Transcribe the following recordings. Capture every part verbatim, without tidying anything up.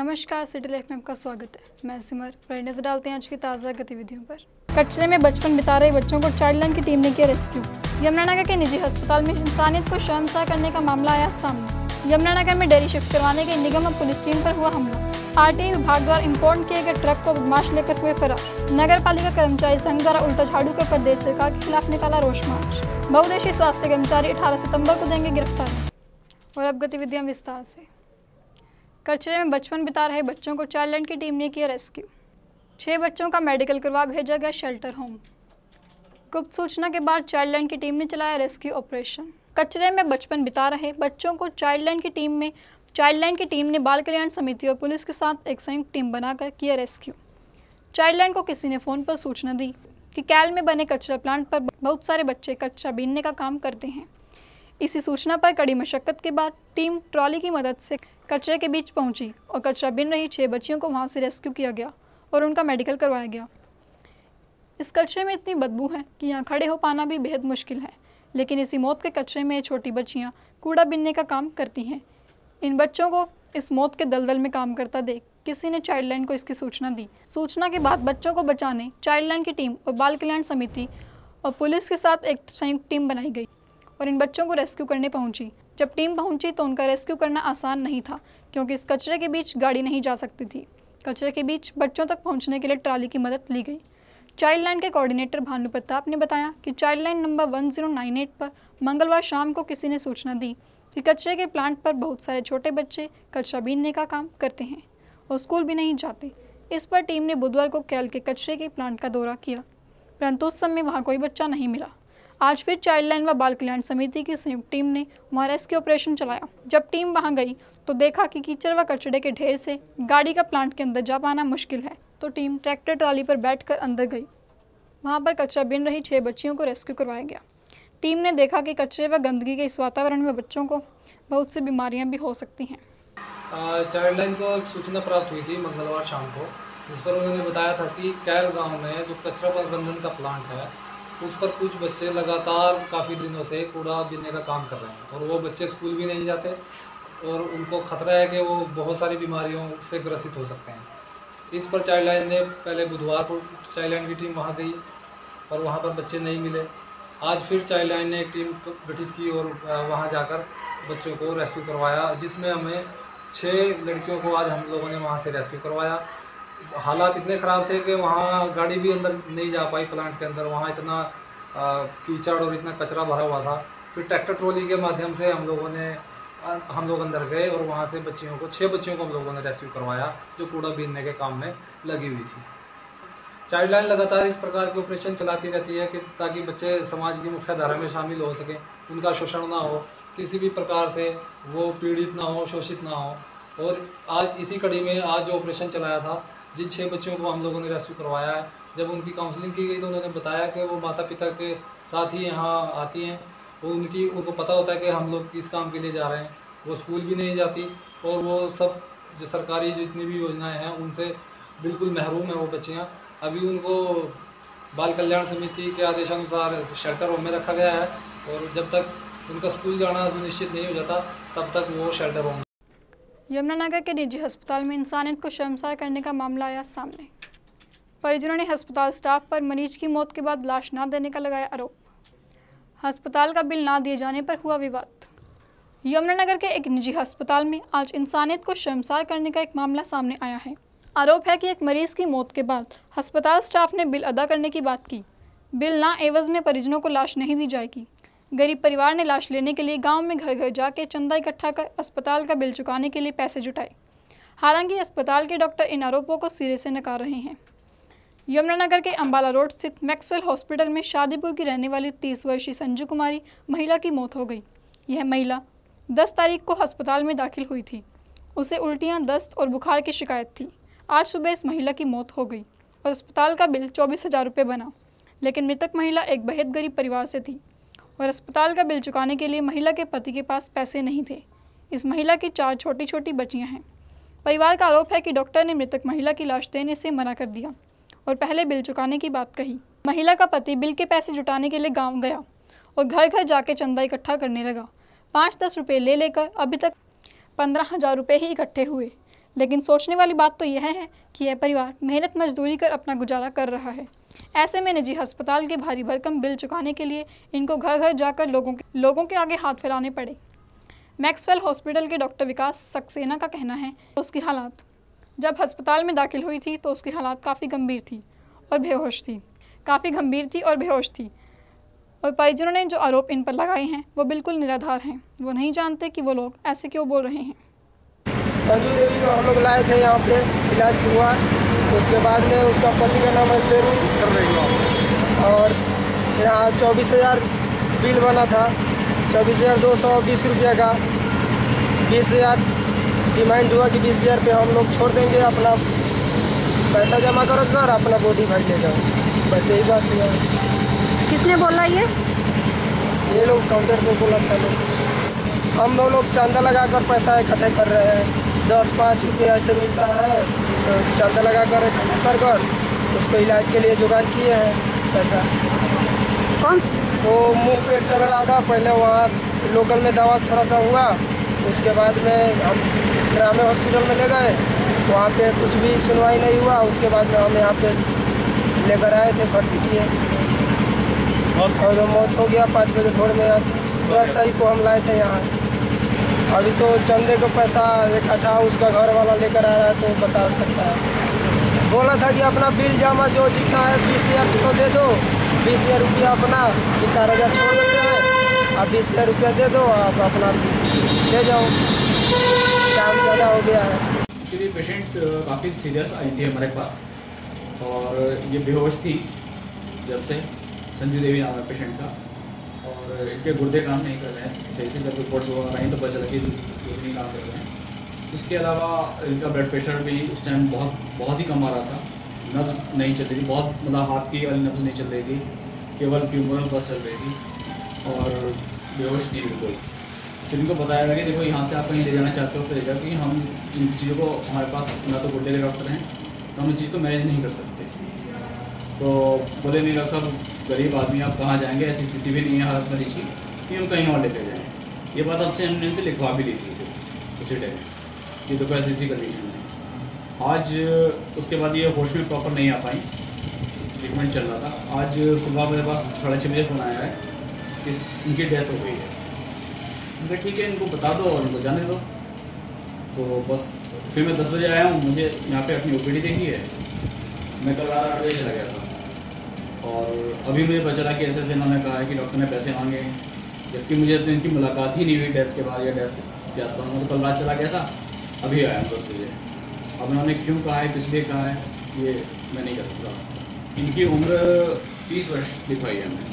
नमस्कार, city life में आपका स्वागत है। मैं सिमर पर नजर डालते हैं आज की ताज़ा गतिविधियों पर। कचरे में बचपन बिता रहे बच्चों को चाइल्ड लाइन की टीम ने किया रेस्क्यू। यमुनानगर के निजी अस्पताल में इंसानियत को शर्मसार करने का मामला आया सामने। यमुनानगर में डेयरी शिफ्ट करवाने गई निगम और पुलिस टीम पर हुआ हमला। आरटीआई विभाग द्वारा इम्पोर्ट किए गए ट्रक को बदमाश लेकर हुए फरार। नगर पालिका कर्मचारी संघ द्वारा उल्टा झाड़ू कर प्रदेश सरकार के खिलाफ निकाला रोष मार्च। बहुउद्देशीय स्वास्थ्य कर्मचारी अठारह सितम्बर को देंगे गिरफ्तारी। और अब गतिविधियां विस्तार से। कचरे में बचपन बिता रहे बच्चों को चाइल्ड लाइन की टीम ने किया रेस्क्यू। छह बच्चों का मेडिकल करवा भेजा गया शेल्टर होम। गुप्त सूचना के बाद चाइल्ड लाइन की टीम ने चलाया रेस्क्यू ऑपरेशन। कचरे में बचपन बिता रहे बच्चों को चाइल्ड लाइन की टीम में चाइल्ड लाइन की टीम ने बाल कल्याण समिति और पुलिस के साथ एक संयुक्त टीम बनाकर किया रेस्क्यू। चाइल्ड लाइन को किसी ने फ़ोन पर सूचना दी कि कैल में बने कचरा प्लांट पर बहुत सारे बच्चे कचरा बीनने का काम करते हैं। इसी सूचना पर कड़ी मशक्कत के बाद टीम ट्रॉली की मदद से कचरे के बीच पहुंची और कचरा बिन रही छह बच्चियों को वहां से रेस्क्यू किया गया और उनका मेडिकल करवाया गया। इस कचरे में इतनी बदबू है कि यहाँ खड़े हो पाना भी बेहद मुश्किल है, लेकिन इसी मौत के कचरे में ये छोटी बच्चियाँ कूड़ा बिनने का काम करती हैं। इन बच्चों को इस मौत के दलदल में काम करता देख किसी ने चाइल्ड लाइन को इसकी सूचना दी। सूचना के बाद बच्चों को बचाने चाइल्ड लाइन की टीम और बाल कल्याण समिति और पुलिस के साथ एक संयुक्त टीम बनाई गई और इन बच्चों को रेस्क्यू करने पहुंची। जब टीम पहुंची तो उनका रेस्क्यू करना आसान नहीं था, क्योंकि इस कचरे के बीच गाड़ी नहीं जा सकती थी। कचरे के बीच बच्चों तक पहुंचने के लिए ट्राली की मदद ली गई। चाइल्ड लाइन के कोऑर्डिनेटर भानु प्रताप ने बताया कि child line number one zero nine eight पर मंगलवार शाम को किसी ने सूचना दी कि कचरे के प्लांट पर बहुत सारे छोटे बच्चे कचरा बीनने का काम करते हैं और स्कूल भी नहीं जाते। इस पर टीम ने बुधवार को कैल के कचरे के प्लांट का दौरा किया, परंतु उस समय वहाँ कोई बच्चा नहीं मिला। आज फिर चाइल्ड लाइन व बाल कल्याण समिति की संयुक्त टीम ने वहाँ रेस्क्यू ऑपरेशन चलाया। जब टीम वहाँ गई तो देखा कि कीचड़ व कचड़े के ढेर से गाड़ी का प्लांट के अंदर जा पाना मुश्किल है, तो टीम ट्रैक्टर ट्राली पर बैठकर अंदर गई। वहाँ पर कचरा बिन रही छह बच्चियों को रेस्क्यू करवाया गया। टीम ने देखा कि कचरे व गंदगी के इस वातावरण में बच्चों को बहुत सी बीमारियाँ भी हो सकती हैं। चाइल्ड लाइन को एक सूचना प्राप्त हुई थी मंगलवार शाम को, जिस पर उन्होंने बताया था कि कैल गाँव में जो कचरा प्रबंधन का प्लांट है उस पर कुछ बच्चे लगातार काफ़ी दिनों से कूड़ा बीनने का काम कर रहे हैं और वो बच्चे स्कूल भी नहीं जाते और उनको खतरा है कि वो बहुत सारी बीमारियों से ग्रसित हो सकते हैं। इस पर चाइल्ड लाइन ने पहले बुधवार को चाइल्ड लाइन की टीम वहाँ गई और वहाँ पर बच्चे नहीं मिले। आज फिर चाइल्ड लाइन ने एक टीम गठित की और वहाँ जाकर बच्चों को रेस्क्यू करवाया, जिसमें हमें छः लड़कियों को आज हम लोगों ने वहाँ से रेस्क्यू करवाया। हालात इतने ख़राब थे कि वहाँ गाड़ी भी अंदर नहीं जा पाई प्लांट के अंदर, वहाँ इतना कीचड़ और इतना कचरा भरा हुआ था। फिर ट्रैक्टर ट्रॉली के माध्यम से हम लोगों ने हम लोग अंदर गए और वहाँ से बच्चियों को छः बच्चियों को हम लोगों ने रेस्क्यू करवाया जो कूड़ा बीनने के काम में लगी हुई थी। चाइल्ड लाइन लगातार इस प्रकार के ऑपरेशन चलाती रहती है कि ताकि बच्चे समाज की मुख्य धारा में शामिल हो सकें, उनका शोषण ना हो, किसी भी प्रकार से वो पीड़ित ना हो, शोषित ना हो। और आज इसी कड़ी में आज जो ऑपरेशन चलाया था, जिन छः बच्चों को हम लोगों ने रेस्क्यू करवाया है, जब उनकी काउंसलिंग की गई तो उन्होंने बताया कि वो माता पिता के साथ ही यहाँ आती हैं। वो उनकी उनको पता होता है कि हम लोग किस काम के लिए जा रहे हैं। वो स्कूल भी नहीं जाती और वो सब जो सरकारी जितनी भी योजनाएं हैं उनसे बिल्कुल महरूम है वो बच्चियाँ। अभी उनको बाल कल्याण समिति के आदेशानुसार शेल्टर होम में रखा गया है और जब तक उनका स्कूल जाना सुनिश्चित नहीं हो जाता तब तक वो शेल्टर होम। यमुनानगर के निजी अस्पताल में इंसानियत को शर्मसार करने का मामला आया सामने। परिजनों ने अस्पताल स्टाफ पर मरीज की मौत के बाद लाश न देने का लगाया आरोप। अस्पताल का बिल ना दिए जाने पर हुआ विवाद। यमुनानगर के एक निजी अस्पताल में आज इंसानियत को शर्मसार करने का एक मामला सामने आया है। आरोप है कि एक मरीज की मौत के बाद अस्पताल स्टाफ ने बिल अदा करने की बात की। बिल ना एवज में परिजनों को लाश नहीं दी जाएगी। गरीब परिवार ने लाश लेने के लिए गांव में घर घर जाके चंदा इकट्ठा कर अस्पताल का बिल चुकाने के लिए पैसे जुटाए। हालांकि अस्पताल के डॉक्टर इन आरोपों को सिरे से नकार रहे हैं। यमुनानगर के अंबाला रोड स्थित मैक्सवेल हॉस्पिटल में शादीपुर की रहने वाली तीस वर्षीय संजू कुमारी महिला की मौत हो गई। यह महिला दस तारीख को अस्पताल में दाखिल हुई थी। उसे उल्टियाँ, दस्त और बुखार की शिकायत थी। आज सुबह इस महिला की मौत हो गई और अस्पताल का बिल चौबीस हज़ार रुपये बना, लेकिन मृतक महिला एक बेहद गरीब परिवार से थी और अस्पताल का बिल चुकाने के लिए महिला के पति के पास पैसे नहीं थे। इस महिला की चार छोटी छोटी बच्चियां हैं। परिवार का आरोप है कि डॉक्टर ने मृतक महिला की लाश देने से मना कर दिया और पहले बिल चुकाने की बात कही। महिला का पति बिल के पैसे जुटाने के लिए गांव गया और घर घर जाके चंदा इकट्ठा करने लगा। पाँच दस रुपये ले लेकर अभी तक पंद्रह हज़ार रुपये ही इकट्ठे हुए, लेकिन सोचने वाली बात तो यह है कि यह परिवार मेहनत मजदूरी कर अपना गुजारा कर रहा है। ऐसे में निजी अस्पताल के भारी भरकम बिल चुकाने के लिए इनको घर घर जाकर लोगों के लोगों के आगे हाथ फैलाने पड़े। मैक्सवेल हॉस्पिटल के डॉक्टर विकास सक्सेना का कहना है कि उसकी हालात जब अस्पताल में दाखिल हुई थी तो उसकी हालात काफ़ी गंभीर थी और बेहोश थी काफ़ी गंभीर थी और बेहोश थी और परिजनों ने जो आरोप इन पर लगाए हैं वो बिल्कुल निराधार हैं। वो नहीं जानते कि वो लोग ऐसे क्यों बोल रहे हैं। संजू देवी को हम लोग लाए थे यहाँ पे, इलाज हुआ। उसके बाद में उसका पति का नाम है शेरू कर रही और यहाँ चौबीस हज़ार बिल बना था, चौबीस हज़ार दो सौ बीस रुपये का। बीस हज़ार डिमांड हुआ कि बीस हज़ार पे हम लोग छोड़ देंगे, अपना पैसा जमा करो और अपना बॉडी भाई ले जाओ, बस यही बात हुआ। किसने बोला ये ये लोग काउंटर पे बोला था लोग। हम लोग लोग चांदा लगाकर पैसा इकट्ठा कर रहे हैं, दस पाँच रुपये ऐसे मिलता है तो चांदा लगाकर इकट्ठा कर कर उसको इलाज के लिए जुगाड़ किए हैं पैसा। कौन वो मुंह पेट चल रहा था, पहले वहाँ लोकल में दवा थोड़ा सा हुआ, उसके बाद में हम ग्रामीण हॉस्पिटल में ले गए, वहाँ पे कुछ भी सुनवाई नहीं हुआ। उसके बाद में हम यहाँ पे लेकर आए थे, भर्ती किए और मौत हो गया पाँच बजे भोर में। दस तारीख को हम लाए थे यहाँ। अभी तो चंदे को पैसा इकट्ठा उसका घर वाला लेकर आ रहा है तो बता सकता है। बोला था कि अपना बिल जमा जो जितना है बीस हज़ार को दे दो, बीस हज़ार रुपया अपना चार हज़ार छोड़ देते हैं, आप बीस हज़ार रुपया दे दो, आप अपना ले जाओ, काम ज़्यादा हो गया है। एक्चुअली पेशेंट काफ़ी सीरियस आई थी हमारे पास और ये बेहोश थी जब से। संजू देवी नाम है पेशेंट का और इनके गुर्दे काम नहीं कर रहे हैं सही से। जब रिपोर्ट्स वगैरह आई तो पता चला कि गुर्दे नहीं काम कर रहे हैं। इसके अलावा इनका ब्लड प्रेशर भी उस टाइम बहुत बहुत ही कम आ रहा था, नब्ज नहीं चल रही थी, बहुत मतलब हाथ की वाली नब्ज नहीं चल रही थी, केवल फ्यूमरल बस चल रही थी और बेहोश थी बिल्कुल। फिर इनको बताया गया कि देखो यहाँ से आप कहीं ले जाना चाहते हो तो ले जाओ, क्योंकि हम इन चीज़ों को हमारे पास ना तो गुर्दे के डॉक्टर हैं तो हम इस चीज़ को मैनेज नहीं कर सकते। तो बोले नहीं डॉक्टर साहब गरीब आदमी आप कहाँ जाएंगे, ऐसी स्थिति भी नहीं है हालत मरीज की कि हम कहीं और लेकर जाएँ। ये बात आपसे हमने इनसे लिखवा भी ली थी उसी टाइम, ये तो कोई ऐसी ऐसी कंडीशन है। आज उसके बाद ये होश में प्रॉपर नहीं आ पाई, ट्रीटमेंट चल रहा था। आज सुबह मेरे पास साढ़े छः बजे फोन आया है कि इनकी डेथ हो गई है। उनका ठीक है, इनको बता दो और उनको जाने दो। तो बस फिर मैं दस बजे आया हूँ, मुझे यहाँ पे अपनी ओपीडी देखी है। मैं कल रात आठ बजे चला गया था और अभी मुझे पता चला कि ऐसे ऐसे इन्होंने कहा है कि डॉक्टर ने पैसे मांगे, जबकि मुझे तो इनकी मुलाकात ही नहीं हुई डेथ के बाद या डेथ के आसपास। मैं तो कल रात चला गया था, अभी आया हूँ दस बजे। अब इन्होंने क्यों कहा है, किस लिए कहा है, ये मैं नहीं कर सकता। इनकी उम्र तीस वर्ष लिखवाई है हमने।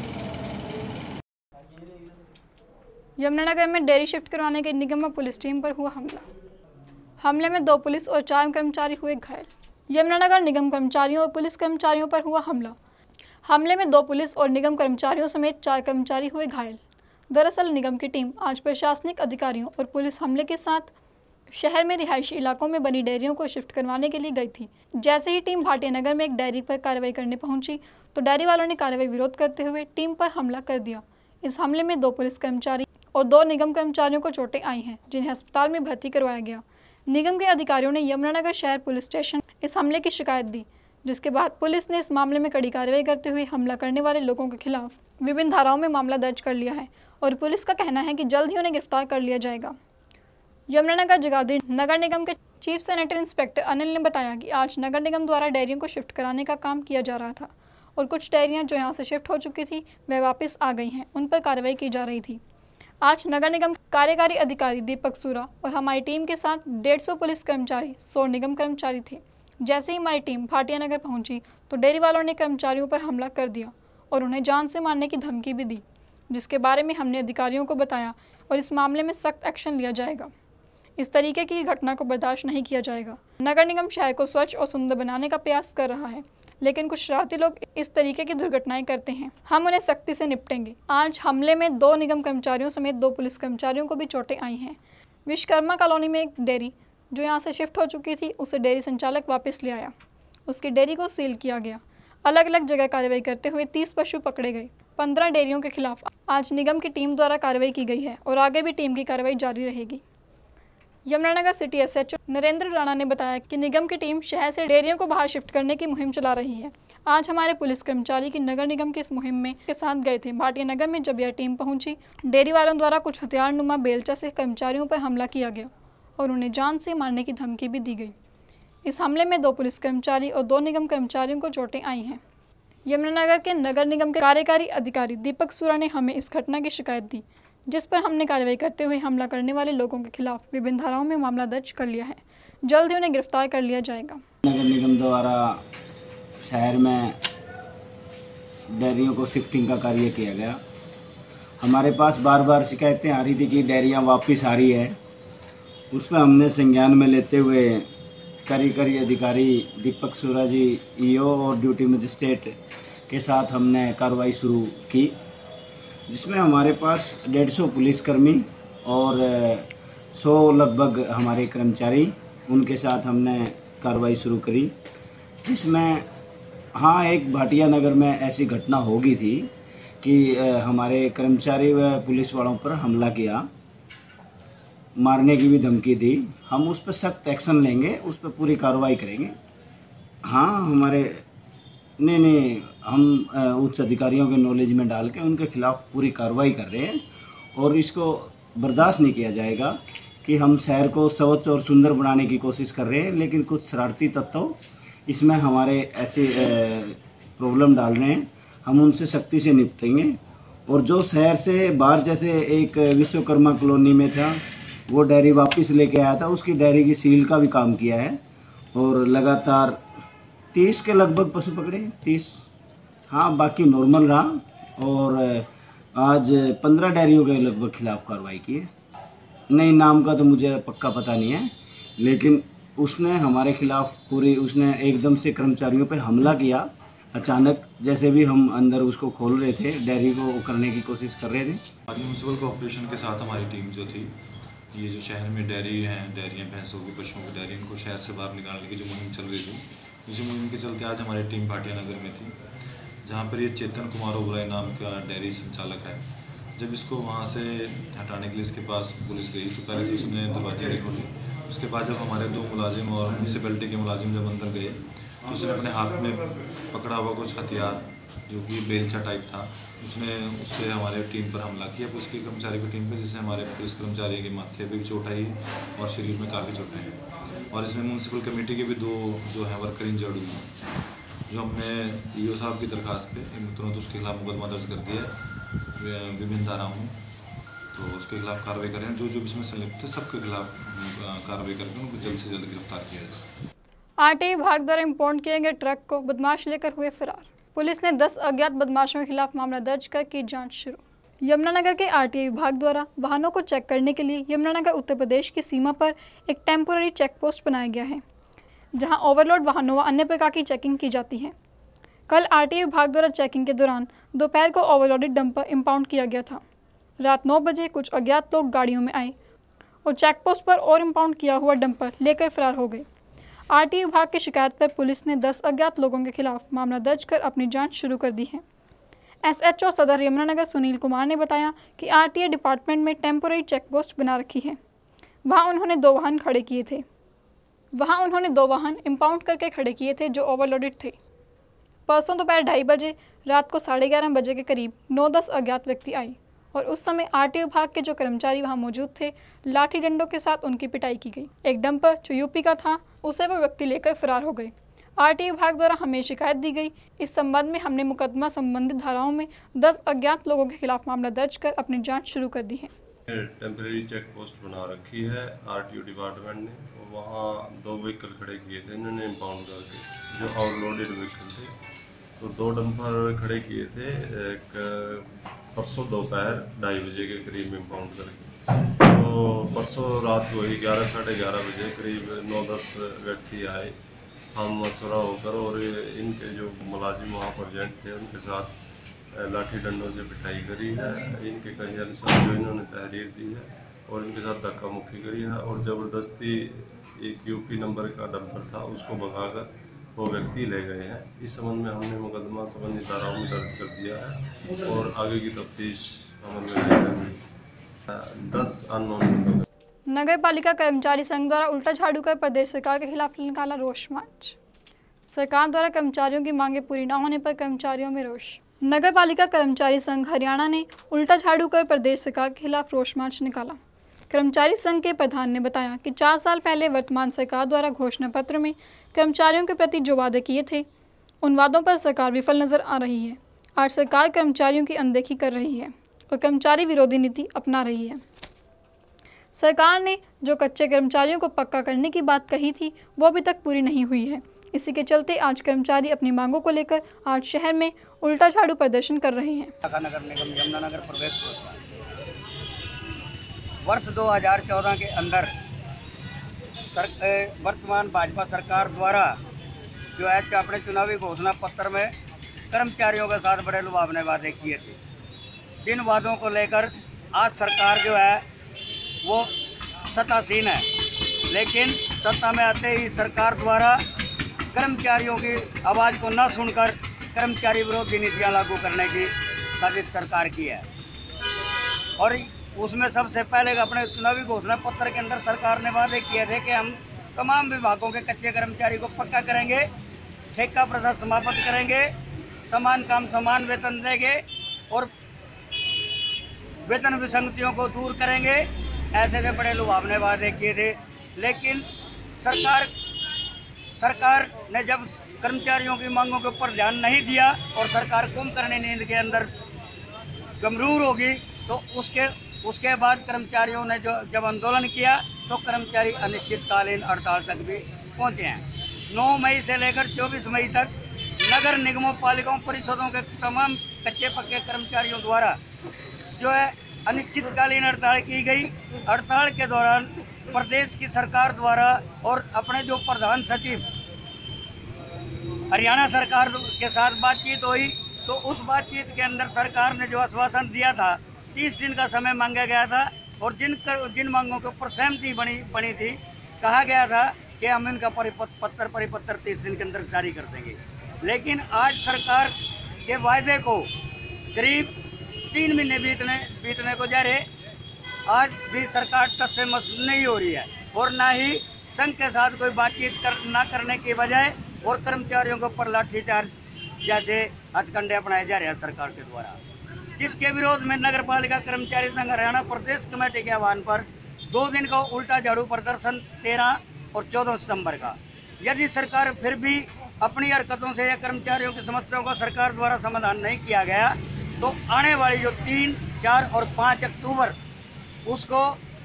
यमुनानगर में डेयरी शिफ्ट करवाने के निगम व पुलिस टीम पर हुआ हमला। हमले में दो पुलिस और चार कर्मचारी हुए घायल। यमुनानगर निगम कर्मचारियों और पुलिस कर्मचारियों पर हुआ हमला। हमले में दो पुलिस और निगम कर्मचारियों समेत चार कर्मचारी हुए घायल। दरअसल निगम की टीम आज प्रशासनिक अधिकारियों और पुलिस हमले के साथ शहर में रिहायशी इलाकों में बनी डेयरियों को शिफ्ट करवाने के लिए गई थी। जैसे ही टीम भाटिया नगर में एक डेयरी पर कार्रवाई करने पहुंची तो डेयरी वालों ने कार्रवाई विरोध करते हुए टीम पर हमला कर दिया। इस हमले में दो पुलिस कर्मचारी और दो निगम कर्मचारियों को चोटें आई हैं, जिन्हें अस्पताल में भर्ती करवाया गया। निगम के अधिकारियों ने यमुनानगर शहर पुलिस स्टेशन इस हमले की शिकायत दी, जिसके बाद पुलिस ने इस मामले में कड़ी कार्रवाई करते हुए हमला करने वाले लोगों के खिलाफ विभिन्न धाराओं में मामला दर्ज कर लिया है और पुलिस का कहना है कि जल्द ही उन्हें गिरफ्तार कर लिया जाएगा। यमुनानगर जगाधरी नगर निगम के चीफ सैनिटरी इंस्पेक्टर अनिल ने बताया कि आज नगर निगम द्वारा डेयरियों को शिफ्ट कराने का काम किया जा रहा था और कुछ डेयरियाँ जो यहाँ से शिफ्ट हो चुकी थी वह वापस आ गई हैं, उन पर कार्रवाई की जा रही थी। आज नगर निगम कार्यकारी अधिकारी दीपक सूरा और हमारी टीम के साथ डेढ़ सौ पुलिस कर्मचारी, सौ निगम कर्मचारी थे। जैसे ही हमारी टीम भाटिया नगर पहुंची तो डेयरी वालों ने कर्मचारियों पर हमला कर दिया और उन्हें जान से मारने की धमकी भी दी, जिसके बारे में हमने अधिकारियों को बताया और इस मामले में सख्त एक्शन लिया जाएगा। इस तरीके की घटना को बर्दाश्त नहीं किया जाएगा। नगर निगम शहर को स्वच्छ और सुंदर बनाने का प्रयास कर रहा है, लेकिन कुछ शरारती लोग इस तरीके की दुर्घटनाएं करते हैं। हम उन्हें सख्ती से निपटेंगे। आज हमले में दो निगम कर्मचारियों समेत दो पुलिस कर्मचारियों को भी चोटें आई हैं। विश्वकर्मा कॉलोनी में एक डेयरी जो यहां से शिफ्ट हो चुकी थी, उसे डेयरी संचालक वापस ले आया। उसकी डेयरी को सील किया गया। अलग अलग जगह कार्रवाई करते हुए तीस पशु पकड़े गए। पंद्रह डेयरियों के खिलाफ आज निगम की टीम द्वारा कार्रवाई की गई है और आगे भी टीम की कार्रवाई जारी रहेगी। यमुनानगर सिटी एसएचओ नरेंद्र राणा ने बताया कि निगम की टीम शहर से डेयरियों को बाहर शिफ्ट करने की मुहिम चला रही है। आज हमारे पुलिस कर्मचारी की नगर निगम की इस मुहिम में के साथ गए थे। भाटिया नगर में जब यह टीम पहुंची, डेयरी वालों द्वारा कुछ हथियार नुमा बेलचा से कर्मचारियों पर हमला किया गया और उन्हें जान से मारने की धमकी भी दी गई। इस हमले में दो पुलिस कर्मचारी और दो निगम कर्मचारियों को चोटें आई हैं। यमुनानगर के नगर निगम के कार्यकारी अधिकारी दीपक सूरा ने हमें इस घटना की शिकायत दी, जिस पर हमने कार्रवाई करते हुए हमला करने वाले लोगों के खिलाफ विभिन्न धाराओं में मामला दर्ज कर लिया है। जल्द ही उन्हें गिरफ्तार कर लिया जाएगा। नगर निगम द्वारा शहर में डेयरियों को शिफ्टिंग का कार्य किया गया। हमारे पास बार बार शिकायतें आ रही थी कि डेयरियाँ वापस आ रही है। उस पर हमने संज्ञान में लेते हुए कार्यकारी अधिकारी दीपक सूरा जी ईओ और ड्यूटी मजिस्ट्रेट के साथ हमने कार्रवाई शुरू की, जिसमें हमारे पास डेढ़ सौ पुलिसकर्मी और सौ लगभग हमारे कर्मचारी, उनके साथ हमने कार्रवाई शुरू करी। इसमें हाँ, एक भाटिया नगर में ऐसी घटना हो गई थी कि हमारे कर्मचारी व पुलिस वालों पर हमला किया, मारने की भी धमकी दी। हम उस पर सख्त एक्शन लेंगे, उस पर पूरी कार्रवाई करेंगे। हाँ, हमारे नहीं नहीं हम उच्च अधिकारियों के नॉलेज में डाल के उनके खिलाफ पूरी कार्रवाई कर रहे हैं और इसको बर्दाश्त नहीं किया जाएगा कि हम शहर को स्वच्छ और सुंदर बनाने की कोशिश कर रहे हैं, लेकिन कुछ शरारती तत्व इसमें हमारे ऐसे प्रॉब्लम डाल रहे हैं। हम उनसे सख्ती से निपटेंगे। और जो शहर से बाहर, जैसे एक विश्वकर्मा कॉलोनी में था, वो डेयरी वापस लेके आया था, उसकी डेयरी की सील का भी काम किया है और लगातार तीस के लगभग पशु पकड़े, तीस। हाँ, बाकी नॉर्मल रहा। और आज पंद्रह डेयरियों के लगभग खिलाफ कार्रवाई की है। नहीं, नाम का तो मुझे पक्का पता नहीं है, लेकिन उसने हमारे खिलाफ पूरी, उसने एकदम से कर्मचारियों पे हमला किया अचानक। जैसे भी हम अंदर उसको खोल रहे थे, डेयरी को करने की कोशिश कर रहे थे। म्यूनसिपल कॉर्पोरेशन के साथ हमारी टीम जो थी, ये जो शहर में डेयरी हैं, डेयरियाँ भैंसों की, पशुओं की डेयरी, इनको शहर से बाहर निकालने की जो मुहिम चल रही थी, उसी मुहिम के चलते आज हमारी टीम भाटिया नगर में थी, जहाँ पर ये चेतन कुमार ओबराय नाम का डेयरी संचालक है। जब इसको वहाँ से हटाने के लिए इसके पास पुलिस गई तो पहले तो उसने दरवाजे नहीं खोले। उसके बाद जब हमारे दो मुलाजिम और म्यूनसिपैलिटी के मुलाजिम जब अंदर गए तो उसने अपने हाथ में पकड़ा हुआ कुछ हथियार, जो कि बेलचा टाइप था, उसने उससे हमारे टीम पर हमला किया, पुलिस के कर्मचारी की टीम पर, जिससे हमारे पुलिस कर्मचारी के माथे पे भी चोट आई और शरीर में काफ़ी चोटें हैं। और इसमें म्यूनसिपल कमेटी के भी दो जो हैं वर्कर इंजर्ड हुए हैं, जो हमने ईओ साहब की दरखास्त पे तुरंत उसके खिलाफ मुकदमा दर्ज कर दिया है विभिन्न धाराओं में। तो उसके खिलाफ कार्रवाई करें, जो जो इसमें संलिप्त थे सबके खिलाफ कार्रवाई करके उनको जल्द से जल्द गिरफ्तार किया जाए। आरटीआई विभाग द्वारा इम्पाउंड किए गए ट्रक को बदमाश लेकर हुए फरार। पुलिस ने दस अज्ञात बदमाशों के खिलाफ मामला दर्ज कर की जांच शुरू। यमुनानगर के आरटीआई विभाग द्वारा वाहनों को चेक करने के लिए यमुनानगर उत्तर प्रदेश की सीमा पर एक टेम्पोररी चेक पोस्ट बनाया गया है, जहां ओवरलोड वाहनों व अन्य प्रकार की चेकिंग की जाती है। कल आरटीआई विभाग द्वारा चेकिंग के दौरान दोपहर को ओवरलोडेड डंपर इम्पाउंड किया गया था। रात नौ बजे कुछ अज्ञात लोग गाड़ियों में आए और चेक पोस्ट पर और इम्पाउंड किया हुआ डंपर लेकर फरार हो गए। आरटीआई विभाग की शिकायत पर पुलिस ने दस अज्ञात लोगों के खिलाफ मामला दर्ज कर अपनी जांच शुरू कर दी है। एसएचओ सदर यमुनानगर सुनील कुमार ने बताया कि आरटीआई डिपार्टमेंट में टेम्पोररी चेक पोस्ट बना रखी है। वहां उन्होंने दो वाहन खड़े किए थे वहां उन्होंने दो वाहन इम्पाउंड करके खड़े किए थे जो ओवरलोडेड थे। परसों दोपहर ढाई बजे रात को साढ़े ग्यारह बजे के करीब नौ दस अज्ञात व्यक्ति आए और उस समय आरटीआई विभाग के जो कर्मचारी वहां मौजूद थे, लाठी डंडों के साथ उनकी पिटाई की गई। एक डंपर जो यूपी का था, उसे वो व्यक्ति लेकर फरार हो गए। आरटीआई विभाग द्वारा हमें शिकायत दी गई। इस संबंध में हमने मुकदमा संबंधित धाराओं में दस अज्ञात लोगों के खिलाफ मामला दर्ज कर अपनी जांच शुरू कर दी है। टेम्परेरी चेक पोस्ट बना रखी है आरटीओ डिपार्टमेंट ने। वहाँ दो व्हीकल खड़े किए थे इन्होंने इम्पाउंड करके, जो ओवरलोडेड व्हीकल थे। तो दो डंपर खड़े किए थे, एक परसों दोपहर ढाई बजे के करीब इम्पाउंड करके। तो परसों रात को ही ग्यारह साढ़े ग्यारह बजे करीब नौ दस व्यक्ति आए, हम मशवरा होकर, और इनके जो मुलाजिम वहाँ प्रेजेंट थे उनके साथ लाठी डंडों से पिटाई करी है। इनके कहे अनुसार जो इन्होंने तहरीर दी है और इनके साथ धक्का मुक्की करी है और ज़बरदस्ती एक यूपी नंबर का डंपर था उसको भगाकर वो व्यक्ति ले गए हैं। इस संबंध में हमने मुकदमा संबंधित धाराओं में दर्ज कर दिया है और आगे की तफ्तीश अमल में है। दस अननोन। नगर पालिका कर्मचारी संघ द्वारा उल्टा झाड़ू कर प्रदेश सरकार के खिलाफ निकाला रोष मार्च। सरकार द्वारा कर्मचारियों की मांगे पूरी न होने पर कर्मचारियों में रोष। नगर पालिका कर्मचारी संघ हरियाणा ने उल्टा झाड़ू कर प्रदेश सरकार के खिलाफ रोष मार्च निकाला। कर्मचारी संघ के प्रधान ने बताया कि चार साल पहले वर्तमान सरकार द्वारा घोषणा पत्र में कर्मचारियों के प्रति जो वादे किए थे, उन वादों पर सरकार विफल नजर आ रही है। आज सरकार कर्मचारियों की अनदेखी कर रही है और कर्मचारी विरोधी नीति अपना रही है। सरकार ने जो कच्चे कर्मचारियों को पक्का करने की बात कही थी, वो अभी तक पूरी नहीं हुई है। इसी के चलते आज कर्मचारी अपनी मांगों को लेकर आज शहर में उल्टा झाड़ू प्रदर्शन कर रहे हैं। नगर निगम यमुनानगर प्रवेश वर्ष दो हज़ार चौदह के अंदर सर, वर्तमान भाजपा सरकार द्वारा जो है अपने चुनावी घोषणा पत्र में कर्मचारियों के साथ बड़े लुभावने वादे किए थे, जिन वादों को लेकर आज सरकार जो है वो सत्तासीन है। लेकिन सत्ता में आते ही सरकार द्वारा कर्मचारियों की आवाज़ को न सुनकर कर्मचारी विरोधी नीतियाँ लागू करने की साजिश सरकार की है। और उसमें सबसे पहले अपने चुनावी घोषणा पत्र के अंदर सरकार ने वादे किए थे कि हम तमाम विभागों के कच्चे कर्मचारी को पक्का करेंगे, ठेका प्रथा समाप्त करेंगे, समान काम समान वेतन देंगे और वेतन विसंगतियों को दूर करेंगे। ऐसे से बड़े लुभावने वादे किए थे। लेकिन सरकार सरकार ने जब कर्मचारियों की मांगों के ऊपर ध्यान नहीं दिया और सरकार कुंभकर्णी नींद के अंदर गमरूर होगी, तो उसके उसके बाद कर्मचारियों ने जो जब आंदोलन किया तो कर्मचारी अनिश्चितकालीन हड़ताल तक भी पहुंचे हैं। नौ मई से लेकर चौबीस मई तक नगर निगमों, पालिकाओं, परिषदों के तमाम कच्चे पक्के कर्मचारियों द्वारा जो है अनिश्चितकालीन हड़ताल की गई। हड़ताल के दौरान प्रदेश की सरकार द्वारा और अपने जो प्रधान सचिव हरियाणा सरकार के साथ बातचीत हुई, तो उस बातचीत के अंदर सरकार ने जो आश्वासन दिया था, तीस दिन का समय मांगा गया था और जिन कर, जिन मांगों के ऊपर सहमति बनी बनी थी, कहा गया था कि हम इनका परिपत्र परिपत्र तीस दिन के अंदर जारी कर देंगे। लेकिन आज सरकार के वायदे को करीब तीन महीने बीतने बीतने को जा रहे, आज भी सरकार टस से मस नहीं हो रही है और ना ही संघ के साथ कोई बातचीत कर ना करने की बजाय और कर्मचारियों के ऊपर लाठीचार्ज जैसे हथकंडे अपनाए जा रहे हैं सरकार के द्वारा, जिसके विरोध में नगर पालिका कर्मचारी संघ हरियाणा प्रदेश कमेटी के आह्वान पर दो दिन का उल्टा झाड़ू प्रदर्शन तेरह और चौदह सितंबर का। यदि सरकार फिर भी अपनी हरकतों से या कर्मचारियों की समस्याओं का सरकार द्वारा समाधान नहीं किया गया, तो आने वाली जो तीन, चार और पाँच अक्टूबर उसको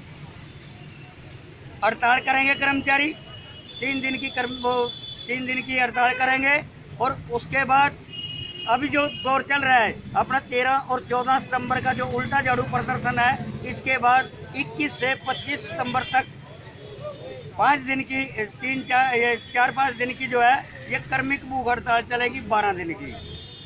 हड़ताल करेंगे कर्मचारी। तीन दिन की कर्म वो तीन दिन की हड़ताल करेंगे और उसके बाद अभी जो दौर चल रहा है अपना तेरह और चौदह सितंबर का जो उल्टा झाड़ू प्रदर्शन है, इसके बाद इक्कीस से पच्चीस सितंबर तक पाँच दिन की तीन चार ये चार पाँच दिन की जो है ये कर्मिक भूख हड़ताल चलेगी बारह दिन की।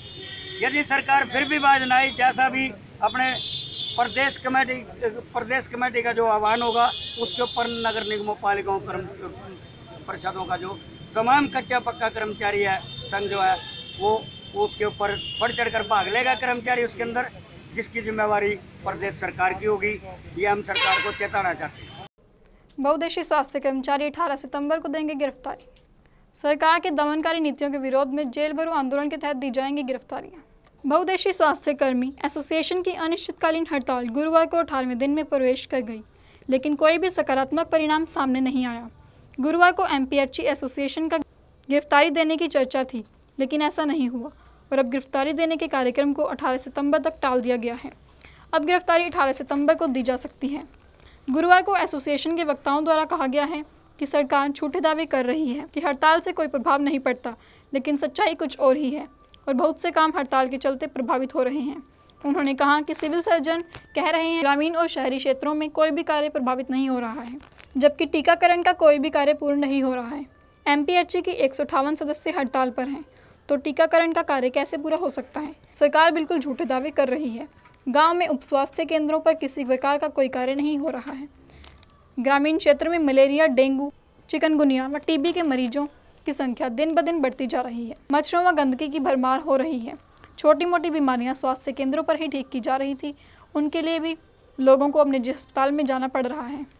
यदि सरकार फिर भी बाज न आई, जैसा भी अपने प्रदेश कमेटी प्रदेश कमेटी का जो आह्वान होगा उसके ऊपर नगर निगमों, पालिकाओं, कर्म परिषदों का जो तमाम कच्चा पक्का कर्मचारी है संघ जो है वो उसके ऊपर बढ़ चढ़ कर भाग लेगा कर्मचारी उसके अंदर, जिसकी जिम्मेवारी प्रदेश सरकार की होगी। ये हम सरकार को चेताना चाहते हैं। बहुउद्देशीय स्वास्थ्य कर्मचारी अठारह सितंबर को देंगे गिरफ्तारी। सरकार के दमनकारी नीतियों के विरोध में जेल भरो आंदोलन के तहत दी जाएंगी गिरफ्तारियां। बहुउद्देशीय स्वास्थ्य कर्मी एसोसिएशन की अनिश्चितकालीन हड़ताल गुरुवार को अठारहवें दिन में प्रवेश कर गई, लेकिन कोई भी सकारात्मक परिणाम सामने नहीं आया। गुरुवार को एमपीएचसी एसोसिएशन का गिरफ्तारी देने की चर्चा थी, लेकिन ऐसा नहीं हुआ और अब गिरफ्तारी देने के कार्यक्रम को अठारह सितंबर तक टाल दिया गया है। अब गिरफ्तारी अठारह सितंबर को दी जा सकती है। गुरुवार को एसोसिएशन के वक्ताओं द्वारा कहा गया है कि सरकार झूठे दावे कर रही है कि हड़ताल से कोई प्रभाव नहीं पड़ता, लेकिन सच्चाई कुछ और ही है और बहुत से काम हड़ताल के चलते प्रभावित हो रहे हैं। उन्होंने कहा कि सिविल सर्जन कह रहे हैं ग्रामीण और शहरी क्षेत्रों में कोई भी कार्य प्रभावित नहीं हो रहा है, जबकि टीकाकरण का कोई भी कार्य पूर्ण नहीं हो रहा है। एमपीएचसी की एक सौ अट्ठावन सदस्य हड़ताल पर हैं, तो टीकाकरण का कार्य कैसे पूरा हो सकता है? सरकार बिल्कुल झूठे दावे कर रही है। गांव में उप स्वास्थ्य केंद्रों पर किसी प्रकार का कोई कार्य नहीं हो रहा है। ग्रामीण क्षेत्र में मलेरिया, डेंगू, चिकनगुनिया व टीबी के मरीजों की संख्या दिन ब दिन बढ़ती जा रही है। मच्छरों व गंदगी की भरमार हो रही है। छोटी मोटी बीमारियां स्वास्थ्य केंद्रों पर ही ठीक की जा रही थी, उनके लिए भी लोगों को अपने निजी अस्पताल में जाना पड़ रहा है।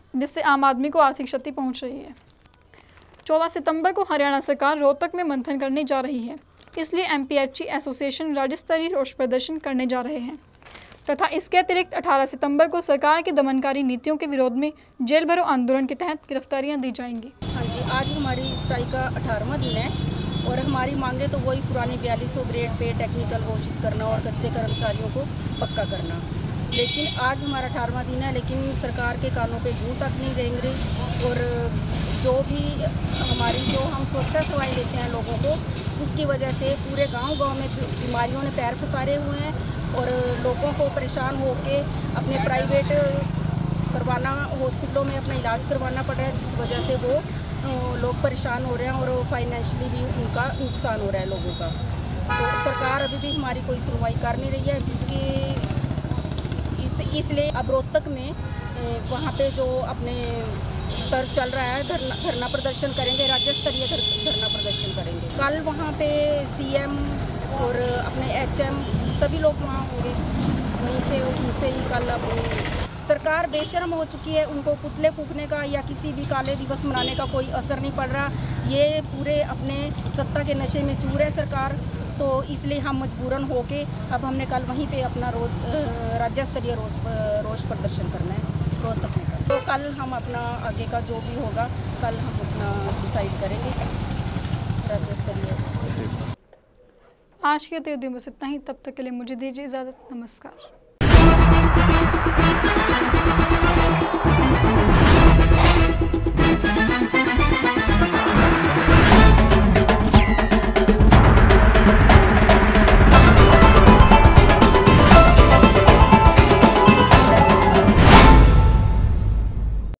जिससे आम आदमी को आर्थिक क्षति पहुंच रही है। चौदह सितंबर को हरियाणा सरकार रोहतक में मंथन करने जा रही है, इसलिए एमपीएचसी एसोसिएशन राज्य स्तरीय रोष प्रदर्शन करने जा रहे हैं तथा इसके अतिरिक्त अठारह सितंबर को सरकार की दमनकारी नीतियों के विरोध में जेल भरो आंदोलन के तहत गिरफ्तारियां दी जाएंगी। हाँ जी, आज हमारी स्ट्राइक का अठारहवां दिन है और हमारी मांगे तो वही पुरानी बयालीस सौ ग्रेड पे टेक्निकल घोषित करना और कच्चे कर्मचारियों को पक्का करना। लेकिन आज हमारा अठारहवां दिन है, लेकिन सरकार के कानों पे जूं तक नहीं रेंग रही और जो भी हमारी जो हम स्वच्छता सेवाएं देते हैं लोगों को, उसकी वजह से पूरे गांव-गांव में बीमारियों ने पैर फसारे हुए हैं और लोगों को परेशान होके अपने प्राइवेट करवाना, हॉस्पिटलों में अपना इलाज करवाना पड़ रहा है, जिस वजह से वो लोग परेशान हो रहे हैं और फाइनेंशियली भी उनका नुकसान हो रहा है लोगों का। तो सरकार अभी भी हमारी कोई सुनवाई कर नहीं रही है, जिसकी इस इसलिए अब रोहतक में वहाँ पे जो अपने स्तर चल रहा है, धरना धरना प्रदर्शन करेंगे, राज्य स्तरीय धरना प्रदर्शन करेंगे। कल वहाँ पे सीएम और अपने एचएम सभी लोग वहाँ होंगे, वहीं से उनसे ही कल अपनी सरकार बेशर्म हो चुकी है। उनको पुतले फूकने का या किसी भी काले दिवस मनाने का कोई असर नहीं पड़ रहा। ये पूरे अपने सत्ता के नशे में चूर है सरकार, तो इसलिए हम मजबूरन होके अब हमने कल वहीं पे अपना रोज राज्य स्तरीय रोष रोष प्रदर्शन करना है रोहतक में। तो कल हम अपना आगे का जो भी होगा कल हम अपना डिसाइड करेंगे राज्य स्तरीय। आज के गतिविधियों में इतना ही, तब तक के लिए मुझे दीजिए इजाज़त। नमस्कार।